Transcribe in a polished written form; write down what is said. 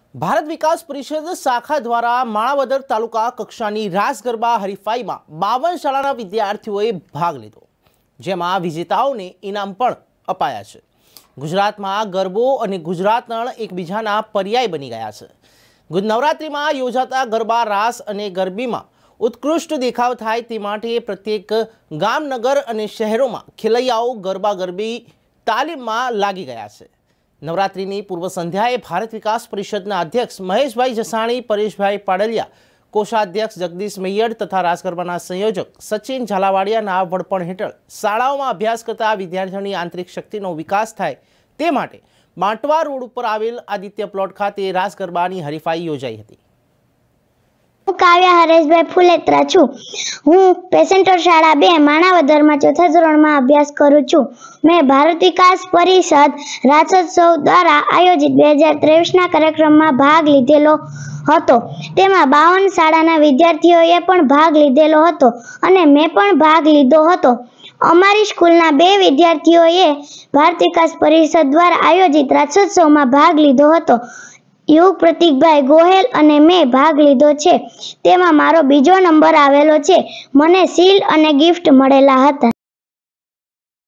ભારત વિકાસ પરિષદ શાખા દ્વારા માણાવદર તાલુકા કક્ષાની રાસ ગરબા હરીફાઈમાં 52 શાળાના વિદ્યાર્થીઓએ ભાગ લીધો, જેમાં વિજેતાઓને ઇનામ પણ અપાયા છે। ગુજરાતમાં ગરબો અને ગુજરાત નળ એકબીજાના પર્યાય બની ગયા છે। નવરાત્રિમાં યોજાતા ગરબા રાસ અને ગરબીમાં ઉત્કૃષ્ટ દેખાવ થાય તે માટે પ્રત્યેક ગામ, નગર અને શહેરોમાં ખેલૈયાઓ ગરબા ગરબી તાલીમમાં લાગી ગયા છે। નવરાત્રિની પૂર્વ સંધ્યાએ ભારત વિકાસ પરિષદના અધ્યક્ષ મહેશભાઈ જસાણી, પરેશભાઈ પાડલિયા, કોષાધ્યક્ષ જગદીશ મૈયડ તથા રાસ ગરબાના સંયોજક સચિન ઝાલાવાડિયાના વડપણ હેઠળ શાળાઓમાં અભ્યાસ કરતા વિદ્યાર્થીઓની આંતરિક શક્તિનો વિકાસ થાય તે માટે માટવા રોડ ઉપર આવેલ આદિત્ય પ્લોટ ખાતે રાસ ગરબાની હરીફાઈ યોજાઈ હતી। કાવ્યા હરેશભાઈ ફુલેત્રા છું। હું પેસેન્ટર શાળા 2 માણાવદરમાં 4થા ધોરણમાં અભ્યાસ કરું છું। મેં ભારત વિકાસ પરિષદ રાસોત્સવ દ્વારા આયોજિત 2023ના કાર્યક્રમમાં ભાગ લીધેલો હતો। તેમાં 52 શાળાના વિદ્યાર્થીઓએ પણ ભાગ લીધેલો હતો અને મેં પણ ભાગ લીધો હતો। અમારી સ્કૂલના 2 વિદ્યાર્થીઓએ ભારત વિકાસ પરિષદ દ્વારા આયોજિત રાસોત્સવમાં ભાગ લીધો હતો। યુગ પ્રતિકભાઈ ગોહેલ અને મેં ભાગ લીધો છે। તેમાં મારો બીજો નંબર આવેલો છે। મને શીલ્ડ અને ગિફ્ટ મળેલા હતા।